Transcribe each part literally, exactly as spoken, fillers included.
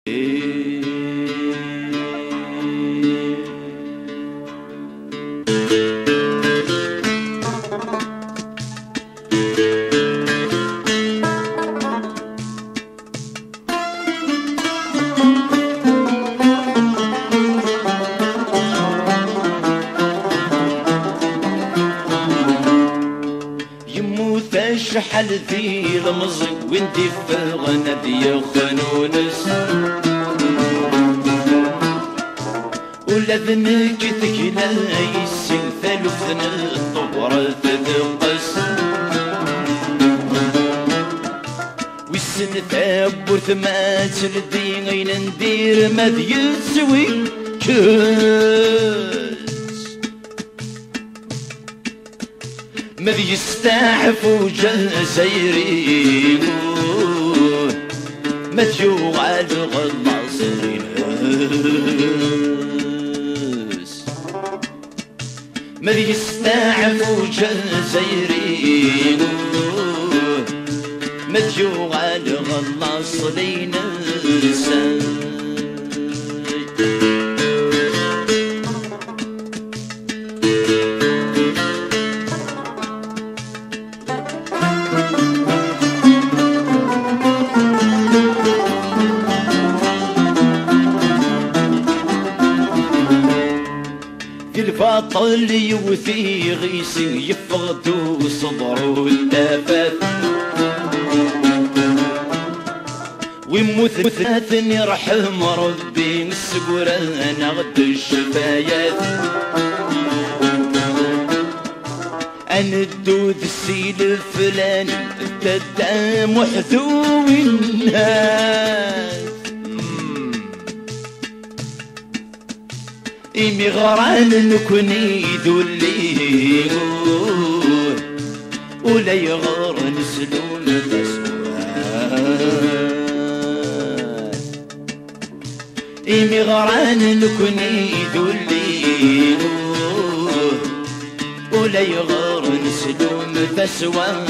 شحال ذي المزق وانتي في الغنى يا خنونس ولا ذنك ثقيلة يسين ثالث الطورة تدقس والسن ثابور ثما تلدي غين ندير ما يسوي كاس مذ يستعفو جزائري ما تجوع الغلاصين مذ يستعفو جزائري ما تجوع الغلاصين البطل يوثي غيسي يفقدو صدرو التافات ويموت ثلاث يرحم ربي السقران غد الشفايات أنا الدود السيد الفلاني تدا محذو الناس إيمي غران نكوني دولي ولا يغار نسلون الأسوات إيمي غران نكوني دولي ولا يغار نسلون الأسوات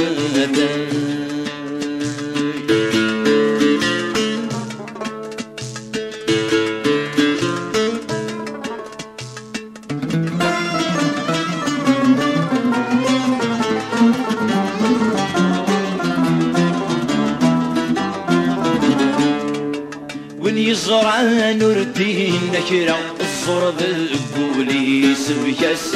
يزرع نردين نكرة الصور بالبوليس بياس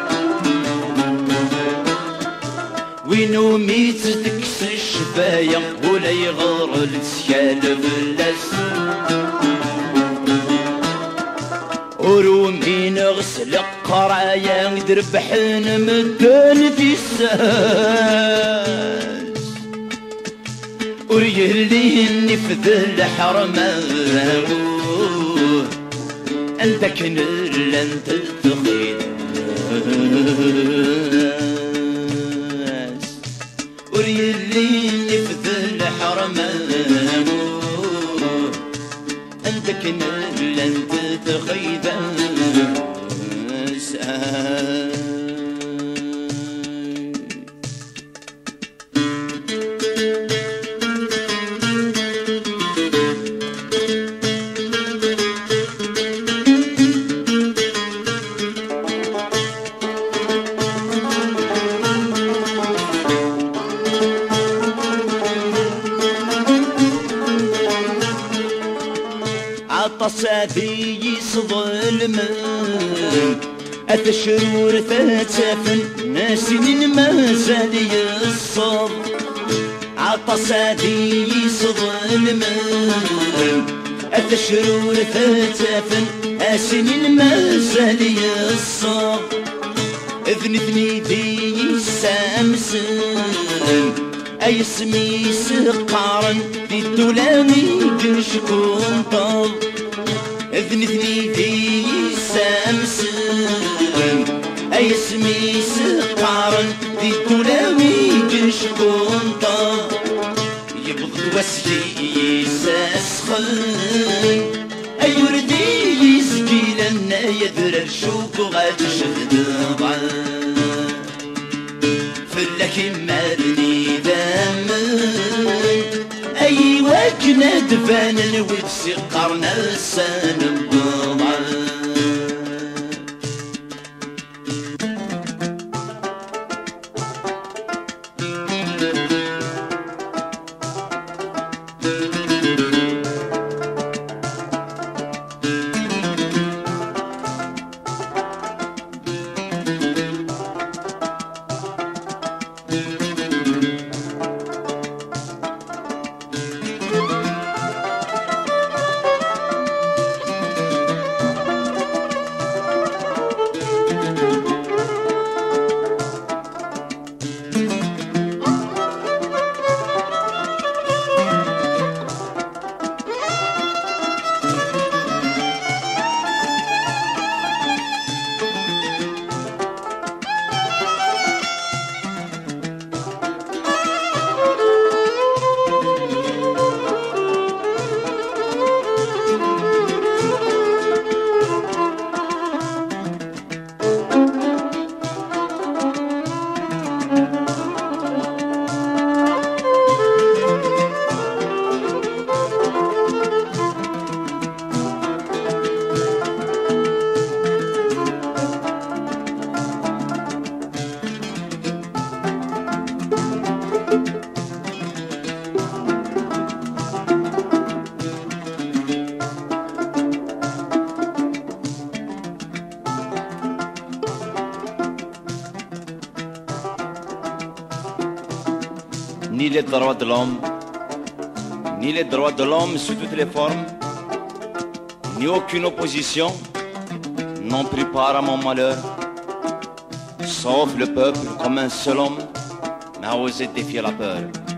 وينو ميت تكس الشفاية ولا يغار السكال بلاس ورومي نغسل قرايا دربحن مدن في الساس وريلي نفذ الحرمان عندك نر انت تخيد وريلي نفذ الحرمان عندك نر انت تخيد عطساتي يصظلم أتشرور ثاتفن ناسين ما زال يصب عطساتي يصظلم أتشرور ثاتفن ناسين ما زال يصب إذن ثني دي سامسن أي اسمي سقارن دي الدولامي كشكون طب إذن ثني دي سامسن أي اسمي سقارن دي الدولامي كشكون طب يبغض وسلي ساسخن أي وردي يسقي لنا يدر الشوك وغادي شد ضعان فلك مالني دامن أي وجه ندفن الويبسي قرن السن الضمان. Ni les droits de l'homme, ni les droits de l'homme sous toutes les formes, ni aucune opposition n'ont pris part à mon malheur, sauf le peuple comme un seul homme n'a osé défier la peur.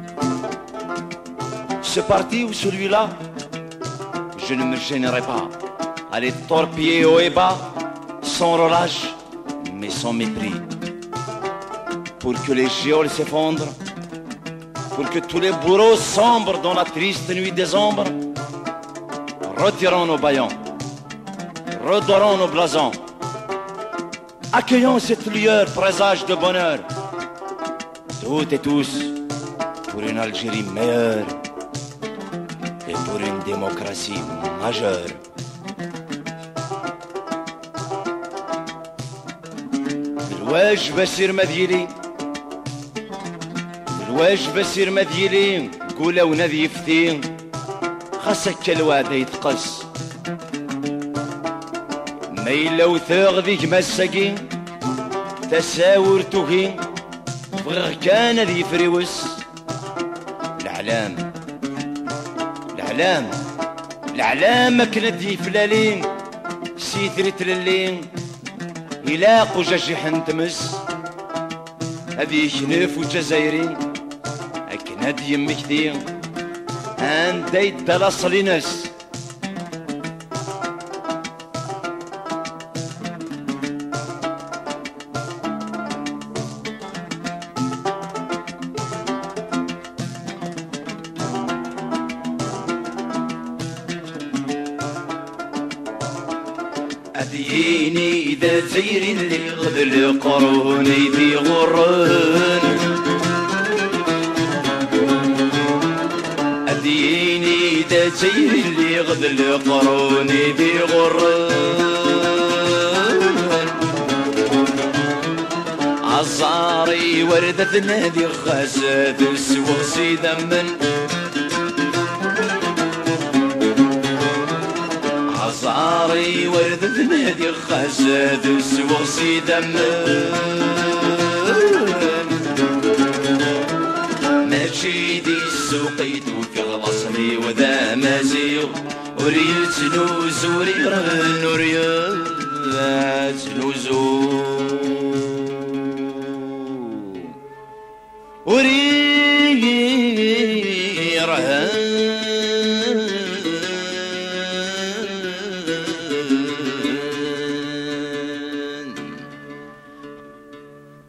Ce parti ou celui-là, je ne me gênerai pas à les torpiller haut et bas, sans relâche, mais sans mépris, pour que les géoles s'effondrent, pour que tous les bourreaux sombrent dans la triste nuit des ombres. Retirons nos bâillons, redorons nos blasons, accueillons cette lueur présage de bonheur, toutes et tous pour une Algérie meilleure et pour une démocratie majeure. الواج بسير مديلي الواج بسير مديلي قولا ونذي فتين خاصك الواد يتقص ميلا وثاغ ذيك مساكين تساور توهين بغير كان ذي فريوس العلام العلام العلام كند ذي فلالين سيثري تللين إلاق وجاجح تمس هذي شنف وجزايرين أكناد يمك دي أن دايت دلاص لناس أديني إذا زيري اللي غذل قروني في غران أديني إذا زيري اللي غذل قروني في غران عصاري وردة نادي خاسات السوق سيدا من عصاري وردة نادي خاسات السوق سيدا من ماشي دي السوقيت وفي الغصري وذا مازيغ وريت نوز وريران وريات نوزو وريران